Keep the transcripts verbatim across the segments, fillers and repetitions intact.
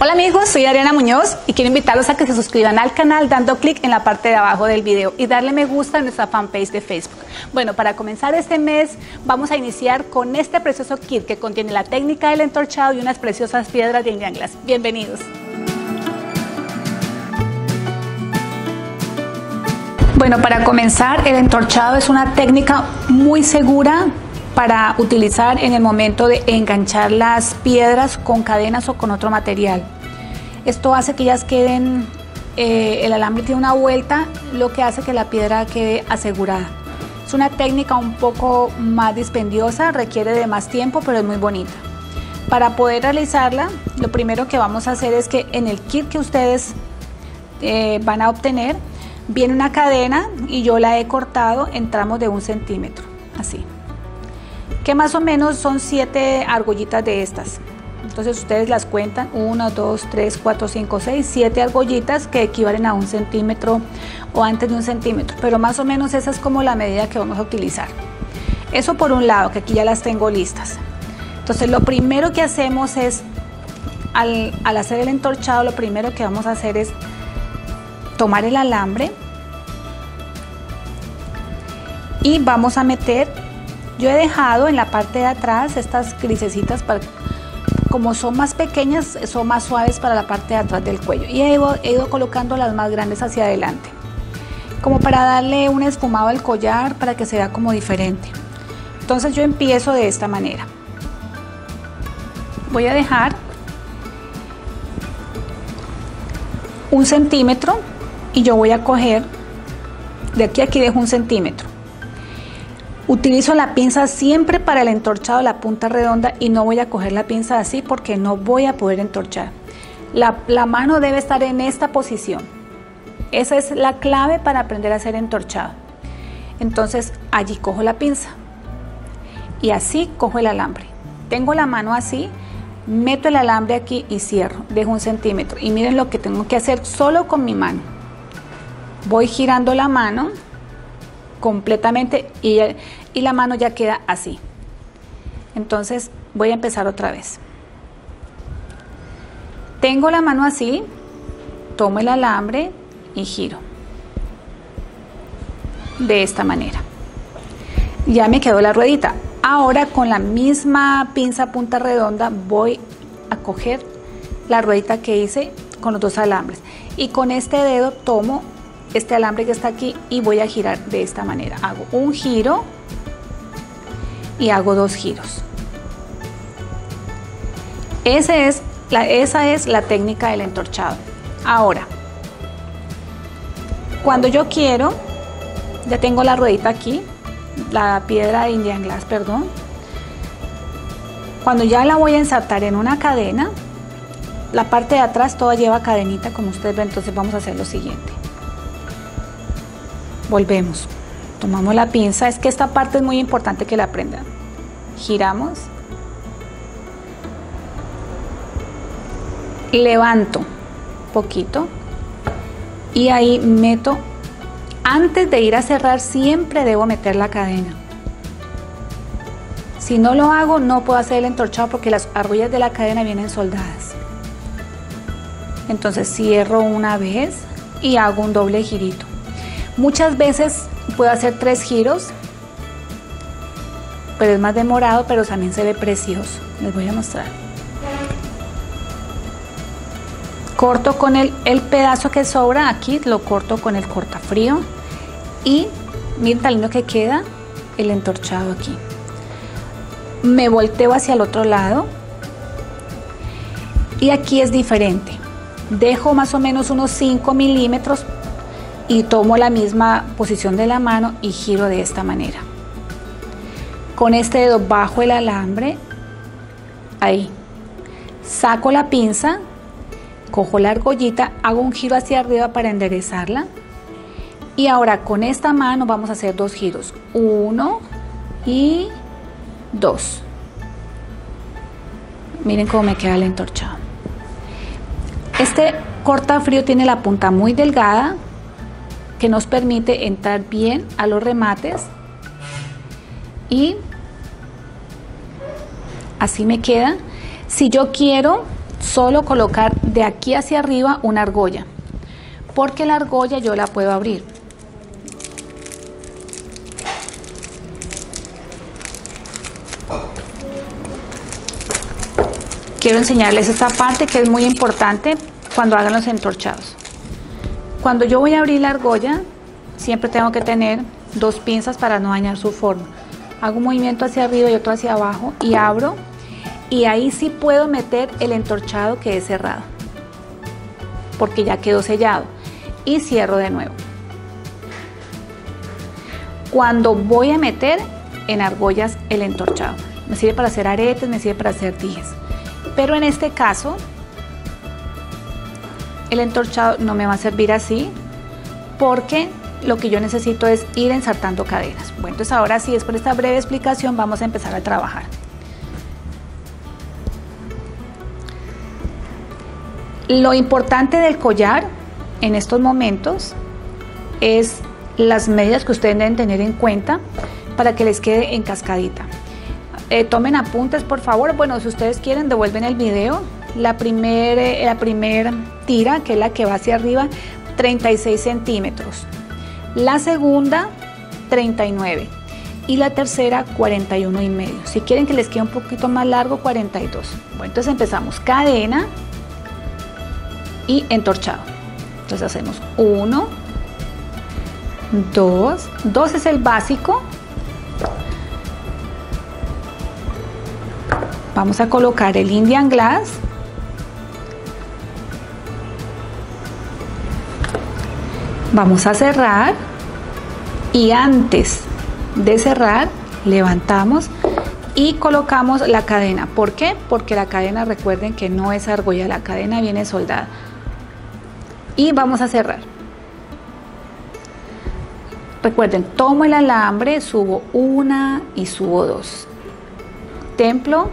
Hola amigos, soy Adriana Muñoz y quiero invitarlos a que se suscriban al canal dando clic en la parte de abajo del video y darle me gusta a nuestra fanpage de Facebook. Bueno, para comenzar este mes vamos a iniciar con este precioso kit que contiene la técnica del entorchado y unas preciosas piedras de Indian Glass. Bienvenidos. Bueno, para comenzar, el entorchado es una técnica muy segura para utilizar en el momento de enganchar las piedras con cadenas o con otro material. Esto hace que ellas queden, eh, el alambre tiene una vuelta, lo que hace que la piedra quede asegurada. Es una técnica un poco más dispendiosa, requiere de más tiempo, pero es muy bonita. Para poder realizarla, lo primero que vamos a hacer es que en el kit que ustedes eh, van a obtener, viene una cadena y yo la he cortado en tramos de un centímetro, así. Que más o menos son siete argollitas de estas. Entonces ustedes las cuentan, uno, dos, tres, cuatro, cinco, seis, siete argollitas que equivalen a un centímetro o antes de un centímetro, pero más o menos esa es como la medida que vamos a utilizar. Eso por un lado, que aquí ya las tengo listas. Entonces lo primero que hacemos es, al, al hacer el entorchado, lo primero que vamos a hacer es tomar el alambre y vamos a meter. Yo he dejado en la parte de atrás estas grisecitas, para, como son más pequeñas, son más suaves para la parte de atrás del cuello. Y he ido, he ido colocando las más grandes hacia adelante, como para darle un esfumado al collar, para que se vea como diferente. Entonces yo empiezo de esta manera. Voy a dejar un centímetro y yo voy a coger, de aquí a aquí dejo un centímetro. Utilizo la pinza siempre para el entorchado, la punta redonda, y no voy a coger la pinza así porque no voy a poder entorchar. La, la mano debe estar en esta posición. Esa es la clave para aprender a hacer entorchado. Entonces allí cojo la pinza y así cojo el alambre. Tengo la mano así, meto el alambre aquí y cierro, dejo un centímetro. Y miren lo que tengo que hacer solo con mi mano. Voy girando la mano completamente y, y la mano ya queda así. Entonces voy a empezar otra vez. Tengo la mano así, tomo el alambre y giro de esta manera. Ya me quedó la ruedita. Ahora con la misma pinza punta redonda voy a coger la ruedita que hice con los dos alambres y con este dedo tomo este alambre que está aquí y voy a girar de esta manera. Hago un giro y hago dos giros. Ese es la, esa es la técnica del entorchado. Ahora, cuando yo quiero, ya tengo la ruedita aquí, la piedra de Indian Glass, perdón. Cuando ya la voy a ensartar en una cadena, la parte de atrás toda lleva cadenita, como ustedes ven. Entonces vamos a hacer lo siguiente. Volvemos, tomamos la pinza, es que esta parte es muy importante que la aprendan. Giramos, levanto poquito y ahí meto. Antes de ir a cerrar siempre debo meter la cadena. Si no lo hago no puedo hacer el entorchado porque las argollas de la cadena vienen soldadas. Entonces cierro una vez y hago un doble girito. Muchas veces puedo hacer tres giros, pero es más demorado, pero también se ve precioso. Les voy a mostrar. Corto con el, el pedazo que sobra aquí, lo corto con el cortafrío y miren tan lindo que queda el entorchado aquí. Me volteo hacia el otro lado y aquí es diferente. Dejo más o menos unos cinco milímetros y tomo la misma posición de la mano y giro de esta manera. Con este dedo bajo el alambre, ahí, saco la pinza, cojo la argollita, hago un giro hacia arriba para enderezarla y ahora con esta mano vamos a hacer dos giros, uno y dos. Miren cómo me queda el entorchado. Este cortafrío tiene la punta muy delgada, que nos permite entrar bien a los remates y así me queda. Si yo quiero solo colocar de aquí hacia arriba una argolla, porque la argolla yo la puedo abrir. Quiero enseñarles esta parte que es muy importante cuando hagan los entorchados. Cuando yo voy a abrir la argolla, siempre tengo que tener dos pinzas para no dañar su forma. Hago un movimiento hacia arriba y otro hacia abajo y abro, y ahí sí puedo meter el entorchado que es cerrado, porque ya quedó sellado, y cierro de nuevo. Cuando voy a meter en argollas el entorchado, me sirve para hacer aretes, me sirve para hacer dijes. Pero en este caso, el entorchado no me va a servir así, porque lo que yo necesito es ir ensartando cadenas. Bueno, entonces ahora sí, después de esta breve explicación, vamos a empezar a trabajar. Lo importante del collar en estos momentos es las medidas que ustedes deben tener en cuenta para que les quede en cascadita. Eh, tomen apuntes, por favor. Bueno, si ustedes quieren, devuelven el video. La primera eh, la primer tira, que es la que va hacia arriba, treinta y seis centímetros. La segunda, treinta y nueve. Y la tercera, cuarenta y uno y medio. Si quieren que les quede un poquito más largo, cuarenta y dos. Bueno, entonces empezamos cadena y entorchado. Entonces hacemos uno, dos, dos es el básico. Vamos a colocar el Indian Glass. Vamos a cerrar y antes de cerrar levantamos y colocamos la cadena. ¿Por qué? Porque la cadena, recuerden que no es argolla, la cadena viene soldada. Y vamos a cerrar. Recuerden, tomo el alambre, subo una y subo dos. Templo.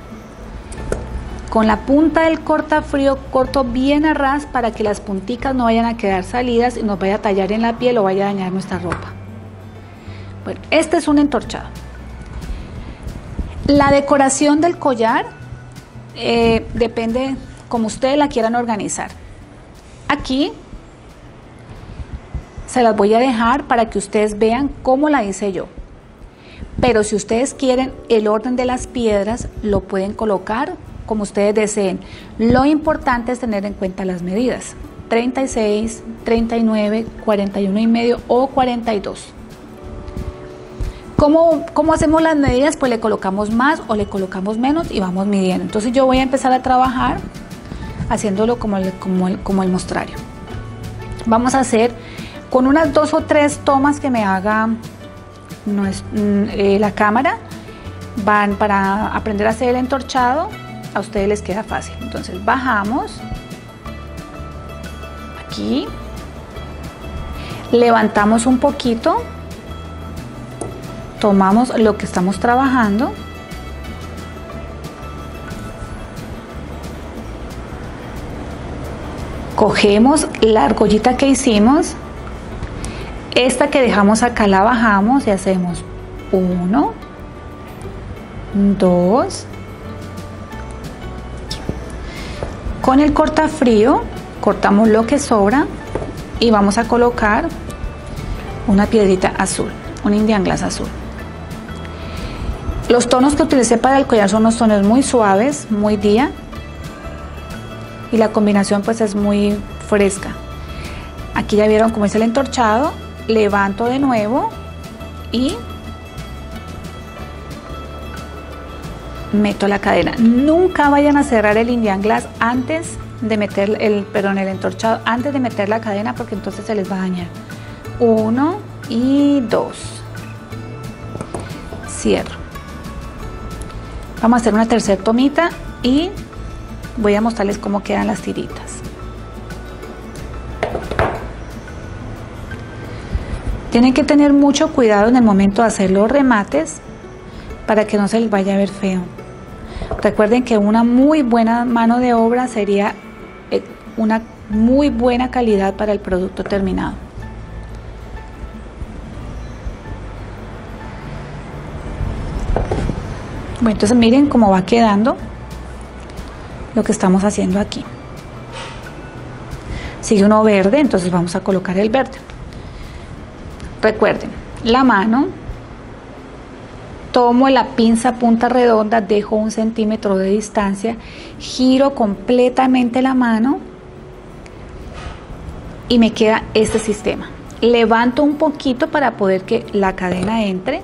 Con la punta del cortafrío corto bien a ras para que las punticas no vayan a quedar salidas y nos vaya a tallar en la piel o vaya a dañar nuestra ropa. Bueno, este es un entorchado. La decoración del collar eh, depende como ustedes la quieran organizar. Aquí se las voy a dejar para que ustedes vean cómo la hice yo. Pero si ustedes quieren el orden de las piedras, lo pueden colocar como ustedes deseen. Lo importante es tener en cuenta las medidas: treinta y seis, treinta y nueve, cuarenta y uno y medio o cuarenta y dos. ¿Cómo, ¿Cómo hacemos las medidas? Pues le colocamos más o le colocamos menos y vamos midiendo. Entonces yo voy a empezar a trabajar haciéndolo como el, como el, como el mostrario. Vamos a hacer con unas dos o tres tomas que me haga no es, eh, la cámara. Van para aprender a hacer el entorchado. A ustedes les queda fácil. Entonces bajamos aquí, levantamos un poquito, tomamos lo que estamos trabajando, cogemos la argollita que hicimos, esta que dejamos acá la bajamos y hacemos uno, dos. Con el cortafrío cortamos lo que sobra y vamos a colocar una piedrita azul, un Indian Glass azul. Los tonos que utilicé para el collar son unos tonos muy suaves, muy día, y la combinación pues es muy fresca. Aquí ya vieron cómo hice el entorchado. Levanto de nuevo y meto la cadena. Nunca vayan a cerrar el Indian Glass antes de meter el, perdón, el entorchado, antes de meter la cadena, porque entonces se les va a dañar. Uno y dos. Cierro. Vamos a hacer una tercera tomita y voy a mostrarles cómo quedan las tiritas. Tienen que tener mucho cuidado en el momento de hacer los remates para que no se les vaya a ver feo. Recuerden que una muy buena mano de obra sería una muy buena calidad para el producto terminado. Bueno, entonces miren cómo va quedando. lo que estamos haciendo aquí. Sigue uno verde, entonces vamos a colocar el verde. Recuerden, la mano, tomo la pinza punta redonda, dejo un centímetro de distancia, giro completamente la mano y me queda este sistema. Levanto un poquito para poder que la cadena entre.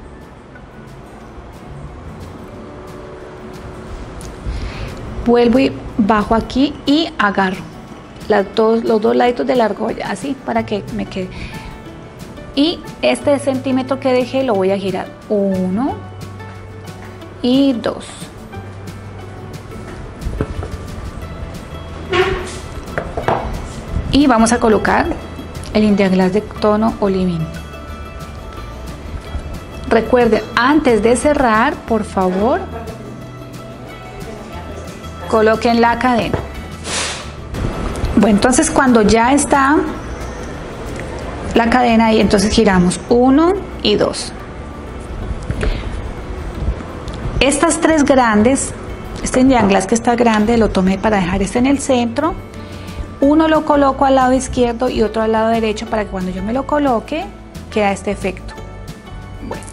Vuelvo y bajo aquí y agarro las dos, los dos laditos de la argolla, así para que me quede. Y este centímetro que dejé lo voy a girar. Uno y dos. Y vamos a colocar el India Glass de tono olivín. Recuerden, antes de cerrar, por favor, coloquen la cadena. Bueno, entonces cuando ya está la cadena ahí, entonces giramos uno y dos. Estas tres grandes, este Indian Glass que está grande, lo tomé para dejar este en el centro. Uno lo coloco al lado izquierdo y otro al lado derecho para que cuando yo me lo coloque quede este efecto. Bueno,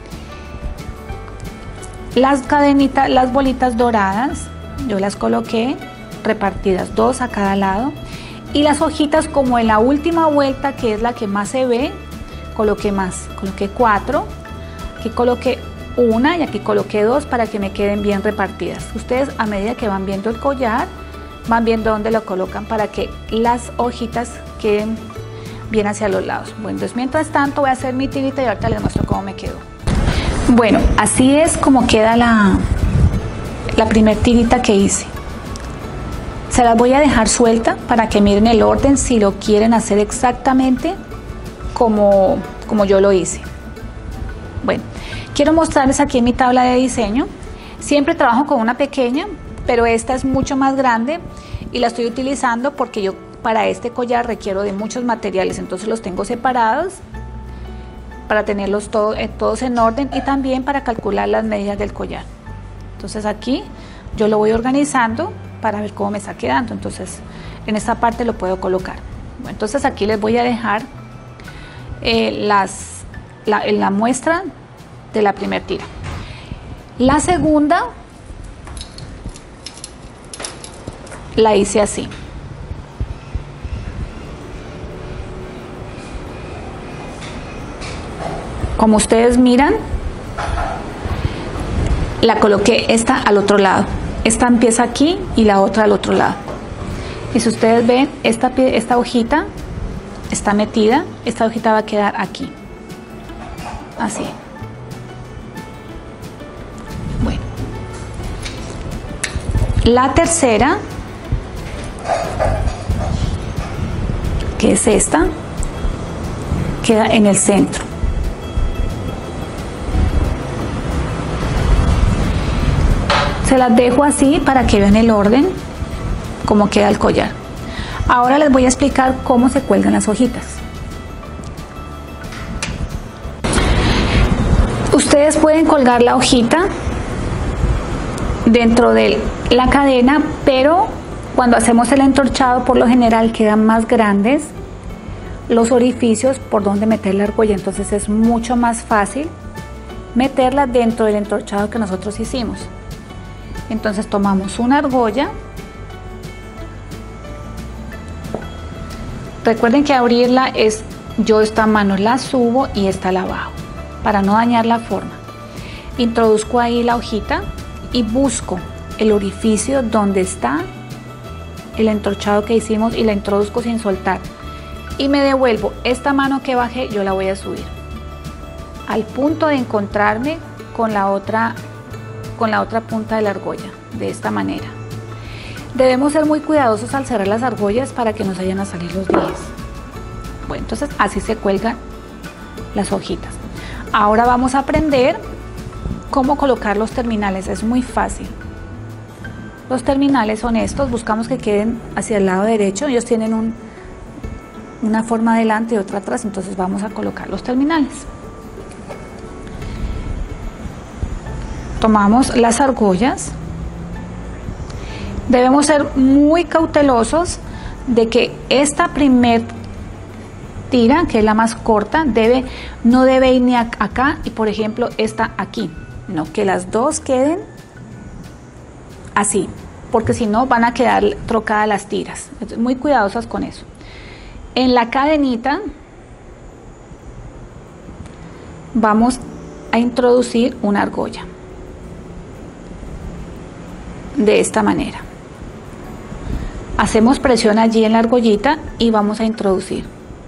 las cadenitas, las bolitas doradas, yo las coloqué repartidas, dos a cada lado, y las hojitas como en la última vuelta, que es la que más se ve, coloqué más, coloqué cuatro, aquí coloqué una y aquí coloqué dos para que me queden bien repartidas. Ustedes, a medida que van viendo el collar, van viendo dónde lo colocan para que las hojitas queden bien hacia los lados. Bueno, entonces mientras tanto voy a hacer mi tirita y ahorita les muestro cómo me quedó. Bueno, así es como queda la, la primer tirita que hice. Se las voy a dejar suelta para que miren el orden si lo quieren hacer exactamente como, como yo lo hice. Bueno, quiero mostrarles aquí en mi tabla de diseño. Siempre trabajo con una pequeña, pero esta es mucho más grande y la estoy utilizando porque yo para este collar requiero de muchos materiales, entonces los tengo separados para tenerlos todo, eh, todos en orden y también para calcular las medidas del collar. Entonces aquí yo lo voy organizando para ver cómo me está quedando, entonces en esta parte lo puedo colocar. Bueno, entonces aquí les voy a dejar eh, las, la, la muestra de la primera tira. La segunda la hice así. Como ustedes miran, la coloqué esta al otro lado. Esta empieza aquí y la otra al otro lado. Y si ustedes ven, esta, esta hojita está metida, esta hojita va a quedar aquí. Así. Bueno. La tercera, que es esta, queda en el centro. Se las dejo así para que vean el orden, cómo queda el collar. Ahora les voy a explicar cómo se cuelgan las hojitas. Ustedes pueden colgar la hojita dentro de la cadena, pero cuando hacemos el entorchado por lo general quedan más grandes los orificios por donde meter la argolla, entonces es mucho más fácil meterla dentro del entorchado que nosotros hicimos. Entonces tomamos una argolla, recuerden que abrirla es, yo esta mano la subo y esta la bajo para no dañar la forma. Introduzco ahí la hojita y busco el orificio donde está el entorchado que hicimos y la introduzco sin soltar y me devuelvo. Esta mano que bajé yo la voy a subir al punto de encontrarme con la otra con la otra punta de la argolla, de esta manera. Debemos ser muy cuidadosos al cerrar las argollas para que no se vayan a salir los dijes. Bueno, entonces así se cuelgan las hojitas. Ahora vamos a aprender cómo colocar los terminales, es muy fácil. Los terminales son estos, buscamos que queden hacia el lado derecho, ellos tienen un, una forma adelante y otra atrás, entonces vamos a colocar los terminales. Tomamos las argollas Debemos ser muy cautelosos de que esta primer tira, que es la más corta, debe, no debe ir ni acá y por ejemplo esta aquí, no, que las dos queden así, porque si no van a quedar trocadas las tiras. Entonces, muy cuidadosas con eso. En la cadenita vamos a introducir una argolla de esta manera. Hacemos presión allí en la argollita y vamos a introducir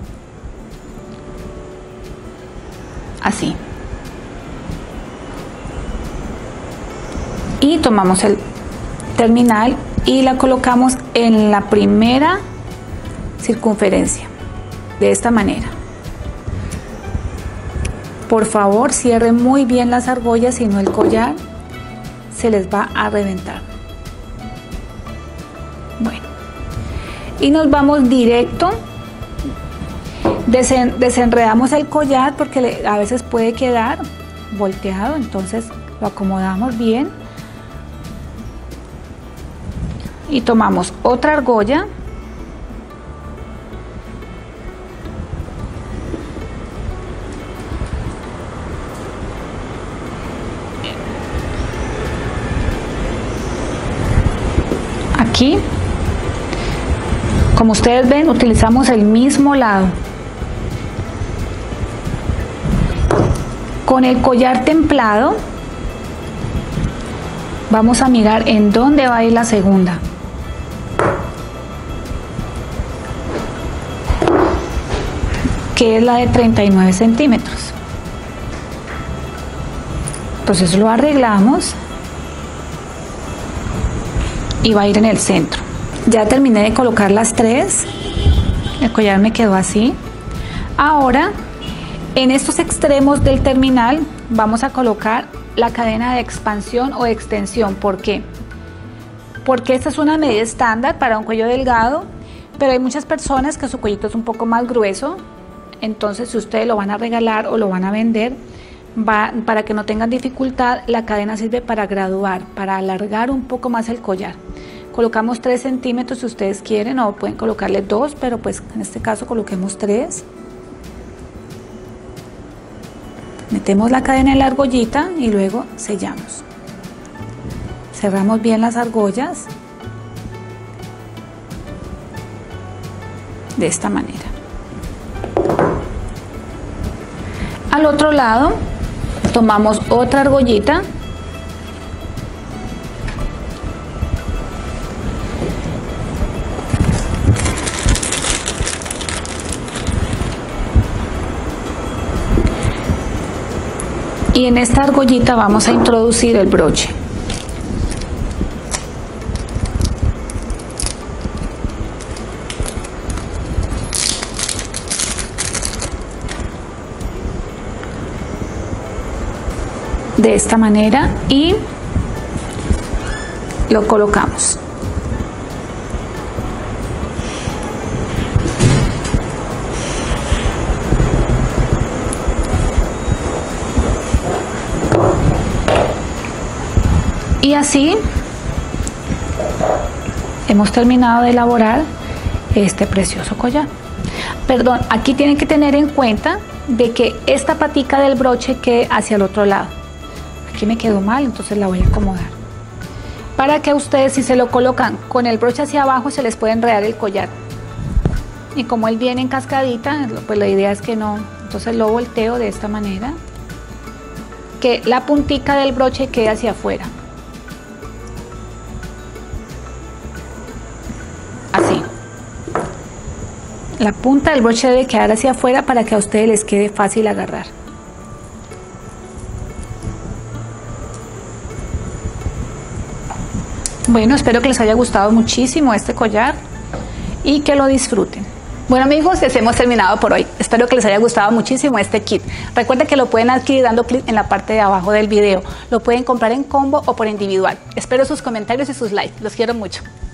así, y tomamos el terminal y la colocamos en la primera circunferencia de esta manera. Por favor, cierren muy bien las argollas, si no el collar se les va a reventar. Bueno, y nos vamos directo, desen, desenredamos el collar porque le, a veces puede quedar volteado, entonces lo acomodamos bien y tomamos otra argolla aquí. Como ustedes ven, utilizamos el mismo lado. Con el collar templado vamos a mirar en dónde va a ir la segunda. Que es la de treinta y nueve centímetros. Entonces lo arreglamos y va a ir en el centro. Ya terminé de colocar las tres, el collar me quedó así. Ahora en estos extremos del terminal vamos a colocar la cadena de expansión o extensión. ¿Por qué? Porque esta es una medida estándar para un cuello delgado, pero hay muchas personas que su cuellito es un poco más grueso. Entonces, si ustedes lo van a regalar o lo van a vender, va, para que no tengan dificultad, la cadena sirve para graduar, para alargar un poco más el collar. Colocamos tres centímetros si ustedes quieren, o pueden colocarle dos, pero pues en este caso coloquemos tres. Metemos la cadena en la argollita y luego sellamos. Cerramos bien las argollas de esta manera. Al otro lado tomamos otra argollita y en esta argollita vamos a introducir el broche. De esta manera y lo colocamos. Y así hemos terminado de elaborar este precioso collar. Perdón, aquí tienen que tener en cuenta de que esta patica del broche quede hacia el otro lado. Aquí me quedó mal, entonces la voy a acomodar. Para que ustedes, si se lo colocan con el broche hacia abajo, se les puede enredar el collar. Y como él viene en cascadita, pues la idea es que no. Entonces lo volteo de esta manera, que la puntica del broche quede hacia afuera. Así. La punta del broche debe quedar hacia afuera para que a ustedes les quede fácil agarrar. Bueno, espero que les haya gustado muchísimo este collar y que lo disfruten. Bueno amigos, les hemos terminado por hoy. Espero que les haya gustado muchísimo este kit. Recuerden que lo pueden adquirir dando clic en la parte de abajo del video. Lo pueden comprar en combo o por individual. Espero sus comentarios y sus likes. Los quiero mucho.